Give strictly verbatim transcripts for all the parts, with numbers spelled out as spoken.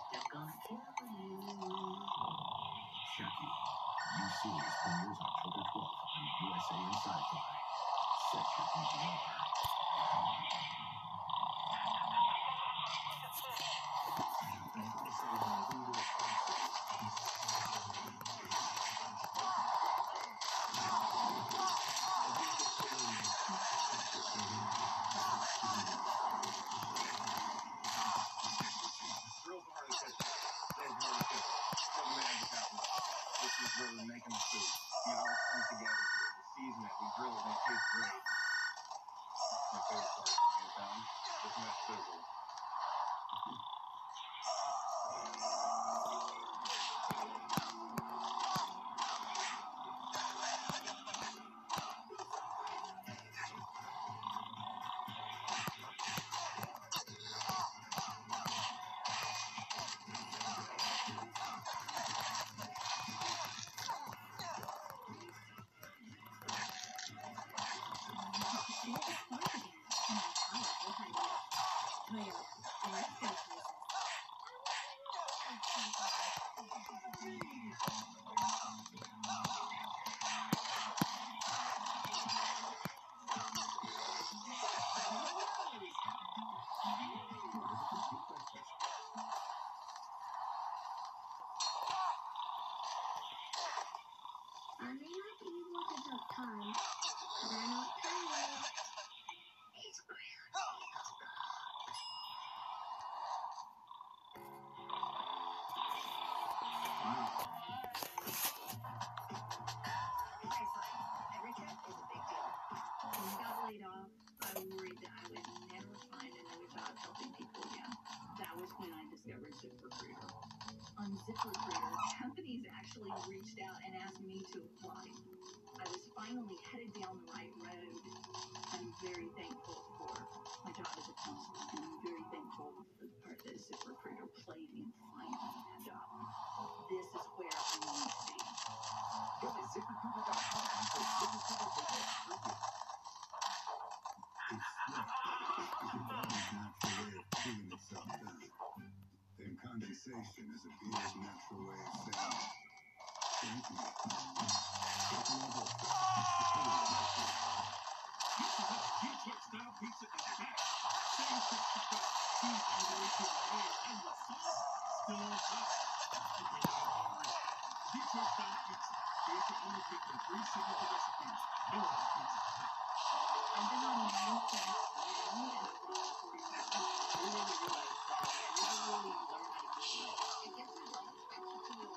They're gonna kill you. Chucky. New series premieres October twelfth on U S A and Sci-Fi. Set your D V R. This is where we're making the food. You all come together here. The season that we grill is going to taste great. My favorite part, hands down, is my sizzle. I may not be able to tell time, but I know time. It's great. Every trip is a big deal. When I got laid off, I worried that I would never find another job helping people again. That was when I discovered ZipRecruiter. On ZipRecruiter, companies actually reached out and asked me to apply. I was finally headed down the right road. I'm very thankful for my job as a counselor, and I'm very thankful for the part that ZipRecruiter played in finding that job. This is where I want to be. Go to zip recruiter dot com and put ZipRecruiter for you. It's not a natural way of cooling itself down. Then condensation is a beer's natural way of sound. Drinking it. Taking a look. Detroit style pizza is back. Same crispy crust, cheese all the way to the edge, and the sauce still on top. Detroit style pizza. Create your own pick from three signature recipes. No other pizza. I've been on nine since June, and I've lost forty pounds. I really realized that I never really learned how to eat. I guess I don't expect to feel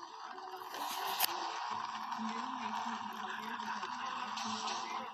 new makes me healthier because I like to eat very